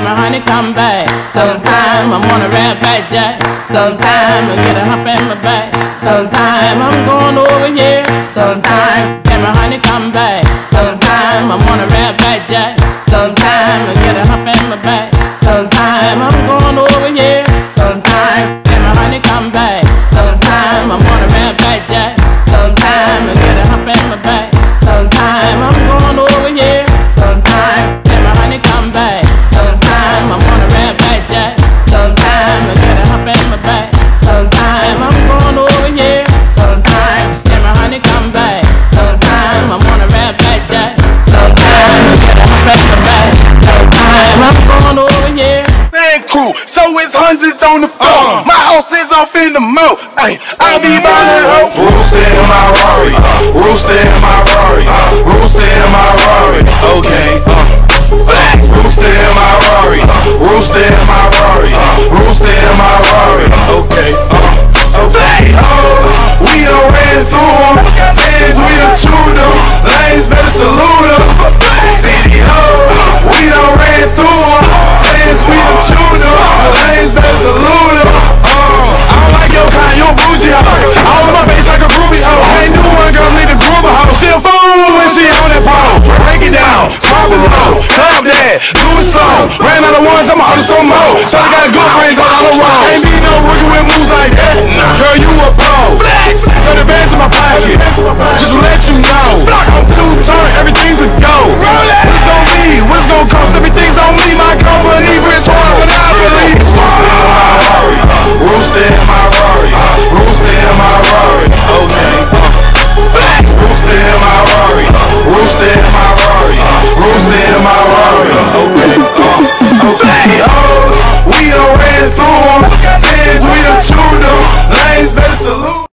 my honey come back. Sometime I'm on a red back jack. Sometime I get a hump in my back. Sometime I'm going over here. Sometime can my honey come back. Sometime I'm on a red back jack. Sometime I get a hump in my back. Sometime I'm going over here. Sometime can my honey come back. Sometime I'm on a red back jack. Sometime I get a hump in my back. Sometime I'm going over here. Sometime can my honey come back. Sometime I'm on a red back jack. Sometime I get a hump in my back. Sometime I'm going over here. Sometime can my honey come back. Sometime I'm on a red back jack. Sometime I get a hump in my back. Sometime I'm going over here. Crew, so it's hundreds on the floor. My house is off in the moat. I be ballin' hope. Rooster in my Rari, rooster in my Rari, rooster in my Rari. Okay, rooster in my Rari, rooster in my Rari, rooster in my Rari. Okay, okay. We done ran through them, saying we done chewed them. Lanes better salute them. City we done ran through them, saying we done chewed them. Lanes better salute them. I don't like your kind, you a bougie hoe. All in my face like a groovy hoe. Ain't new one girl need a groover hoe. She a fool when she on that pole. Break it down, drop it low, climb that, do it slow. Ran out of ones, I'ma order some more. Shawty got good brains on the road. Ain't be no rookie with moves like that. Girl, you a pro. Got the bands in my pocket, just to let you know. I'm two-turn, everything's a go. What it's gonna be, what it's gonna cost, everything's on